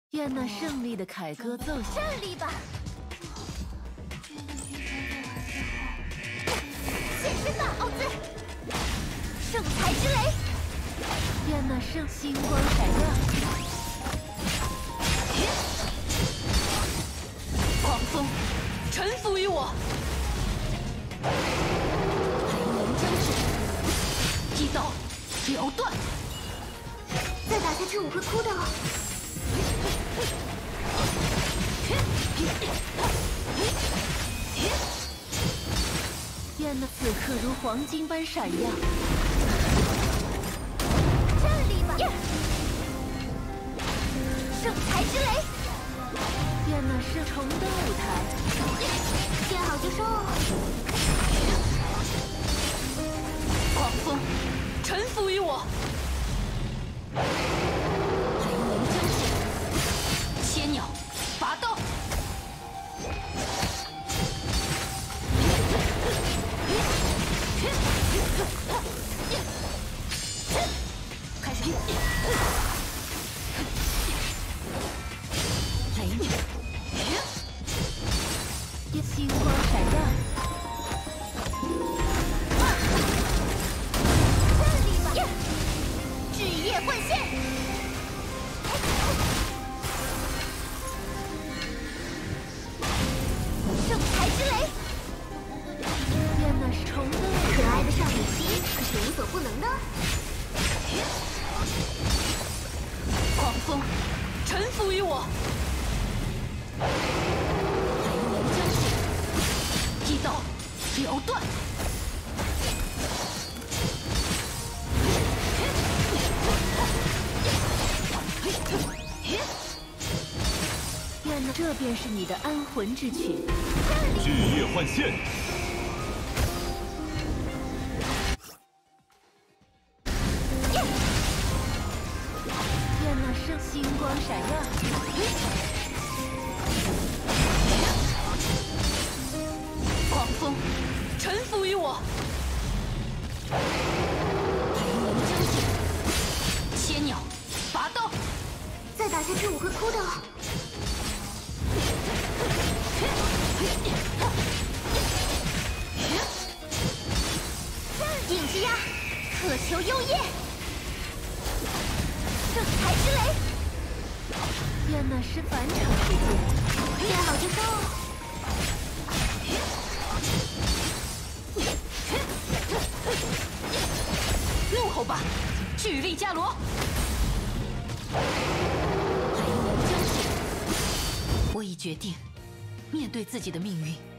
愿那胜利的凯歌奏响。 胜利吧！现身吧，奥兹！圣才之雷！ 愿那星光闪耀。 狂风，臣服于我！雷鸣将至，击刀，了断！ 再打下去我会哭的。 愿那此刻如黄金般闪耀。 站立吧！圣才之雷！ 愿那重登舞台。 见好就收。 狂风，臣服于我！雷鸣将至，千鸟，拔刀！开始！雷鸣， 星光闪耀。 站立吧！炙夜幻现！圣才之雷！ 愿那重登舞台。 可爱的少女心可是无所不能的。 狂风，臣服于我！雷鸣将至，击刀，了断！ 愿那这便是你的安魂之曲。 巨夜幻现。 愿那星光闪耀。 狂风，臣服于我！雷鸣将至，千鸟，拔刀！ 再打下去我会哭的。影之鸦，渴求幽夜！圣才之雷！ 愿那返场时间。 见好就收。 怒吼吧，巨力伽罗！雷鸣将至，我已决定面对自己的命运。